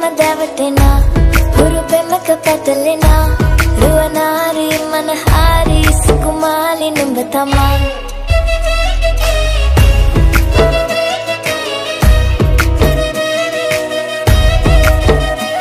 දැවටෙනා හුරු පෙමක පැටලෙනා රුවනාරි මනහාරි සුකුමාලි නුඹ තමා